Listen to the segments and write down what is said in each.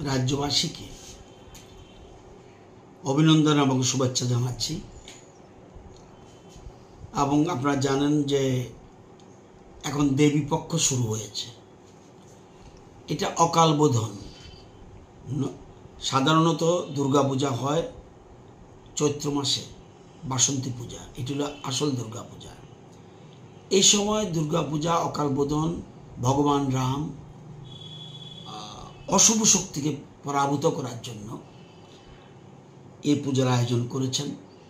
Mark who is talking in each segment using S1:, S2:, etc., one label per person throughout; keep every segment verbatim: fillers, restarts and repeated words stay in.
S1: রাজ্যবাসীকে অভিনন্দন এবং শুভেচ্ছা জানাচ্ছি। এবং আপনারা জানেন যে এখন দেবী পক্ষ শুরু হয়েছে। এটা অকাল বোধন। সাধারণত দুর্গাপূজা হয় চৈত্র মাসে, বাসন্তী পূজা, এটি হলো আসল দুর্গাপূজা। এই সময় দুর্গাপূজা অকাল বোধন, ভগবান রাম অশুভ শক্তিকে পরাভূত করার জন্য এই পূজার আয়োজন করেছেন।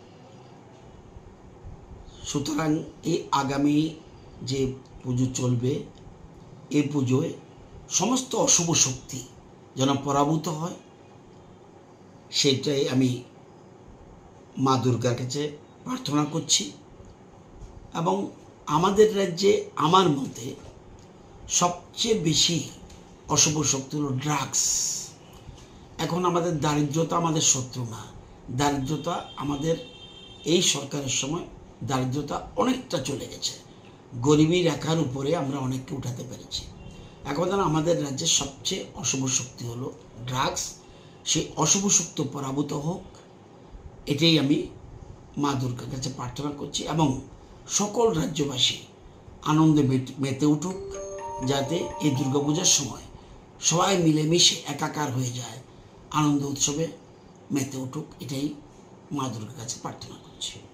S1: সুতরাং এই আগামী যে পুজো চলবে, এই পুজোয় সমস্ত অশুভ শক্তি যেন পরাভূত হয়, সেটাই আমি মা দুর্গার কাছে প্রার্থনা করছি। এবং আমাদের রাজ্যে আমার মতে সবচেয়ে বেশি অশুভ শক্তি হলো ড্রাগস। এখন আমাদের দারিদ্রতা আমাদের শত্রু না। দারিদ্রতা আমাদের এই সরকারের সময় দারিদ্রতা অনেকটা চলে গেছে। গরিবী রেখার উপরে আমরা অনেককে উঠাতে পেরেছি। এখন আমাদের রাজ্যের সবচেয়ে অশুভ শক্তি হলো ড্রাগস। সেই অশুভ শক্তি পরাভূত হোক, এটাই আমি মা দুর্গার কাছে প্রার্থনা করছি। এবং সকল রাজ্যবাসী আনন্দে মেতে উঠুক, যাতে এই দুর্গাপূজার সময় সবাই মিলেমিশে একাকার হয়ে যায়, আনন্দ উৎসবে মেতে উঠুক, এটাই মা দুর্গার কাছে প্রার্থনা করছি।